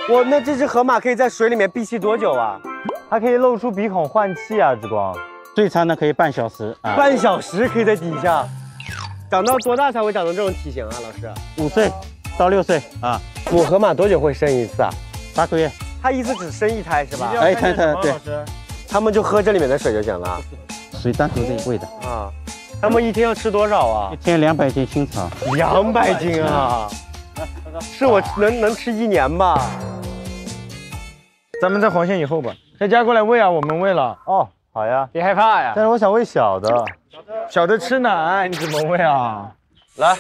那这只河马可以在水里面闭气多久啊？ 它可以露出鼻孔换气啊，之光。 最长的可以半小时啊。 半小时可以在底下。长到多大才会长成这种体型啊，老师 ？5岁到6岁啊。 母河马多久会生一次啊 ？8个月。 它一次只生一胎是吧？ 哎，对。 他们就喝这里面的水就行了。 水单独的喂的啊。他们一天要吃多少啊 ？1天200斤青草。 200斤啊！是我能吃1年吧？ 咱们在黄线以后吧。佳佳过来喂啊，我们喂了。哦，好呀。别害怕呀。但是我想喂小的。小的吃奶，你怎么喂啊？ 来。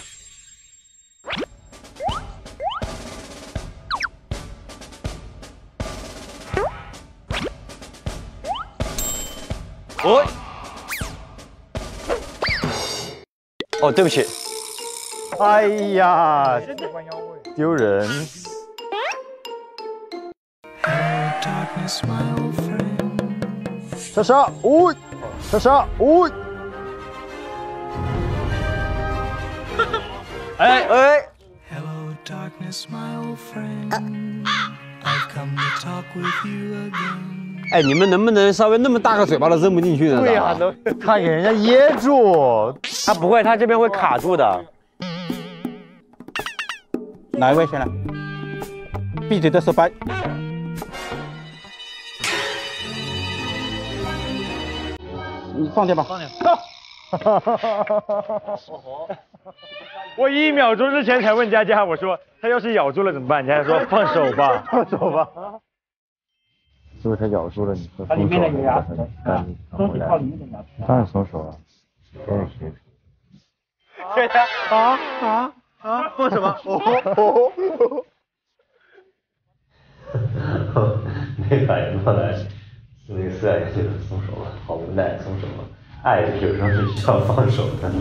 哦，对不起。 哎呀，丢人。莎莎，莎莎，哎。 哎，你们能不能稍微那么大个嘴巴都扔不进去呢？ 对呀， 他给人家噎住。 他不会，他这边会卡住的。 哪一位先来？闭嘴的手把。你放掉吧。放掉。 我1秒钟之前才问佳佳，我说他要是咬住了怎么办？佳佳说放手吧，放手吧。如果它咬住了，你会松手？它里面有牙齿的，东西靠里面的牙齿。当然松手了。佳佳放什么？ 没反应过来，那个4眼就松手了，好无奈，松手了。爱有时候是需要放手的。